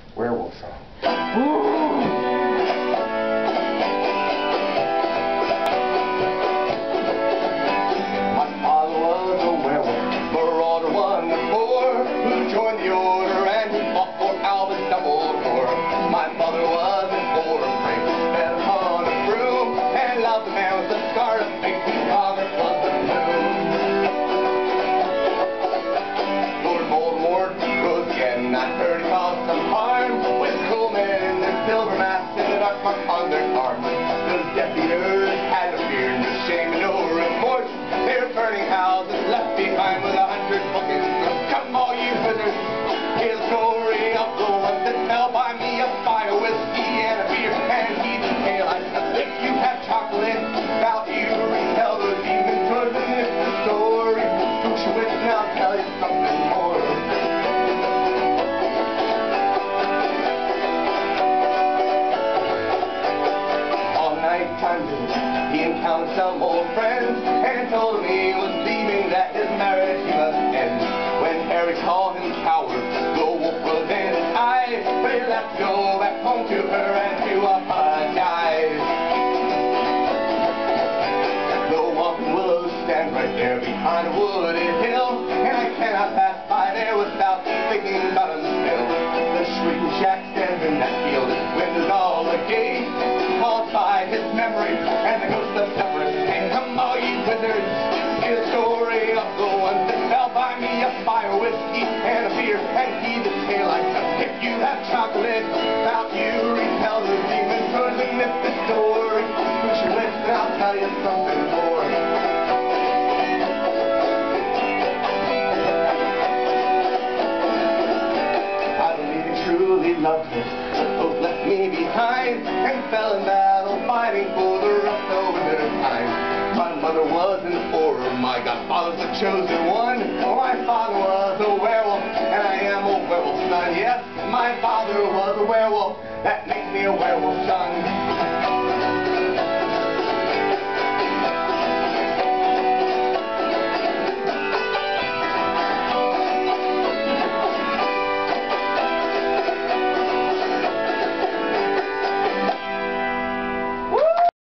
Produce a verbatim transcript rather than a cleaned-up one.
werewolf song. My father was a werewolf, marauder one to four, who joined the order and who fought for Albus Dumbledore. My mother was an orphan, fed upon a broom, and loved the man with the scar of face. His father was the bloom. Lord Voldemort rose again. I heard he caused some harm with cruel men in their silver masks and the dark mark on their arms. Those Death Eaters had no fear, no shame, and no remorse. They were burning houses left behind with a hundred buckets. Come all you wizards, hear the story of the one that fell by me, a fire, whiskey, and a beer, and he the tale I tell. If you have chocolate about you, retell those demons towards the myth, the story. Push your wits and I'll tell you something more. On nighttime visits, he encountered some old friends and told him he was leaving, that his marriage he must end. When Harry called him coward, the wolf was in his eyes, but he left to go back home to her and to apologize. The walking willows stand right there behind a wooded hill, and I cannot pass by there without thinking about him still. The shrieking shack stands in that field, its windows all agate, called by his memory and the ghost of Severus Snape. Come all you wizards, hear the story of the one that fell by me, a fire, whiskey, and a beer, and he the tale I tell. If you have chocolate about you, retell the demons towards the myth, the story. Push your lips and I'll tell you something more. I believe he truly loved her, but both left me behind and fell in battle fighting for the rest of their time. My mother was an horror, my godfather's the chosen one. My father was a werewolf, and I am a werewolf son. Yes, my father was a werewolf, that makes me a werewolf son.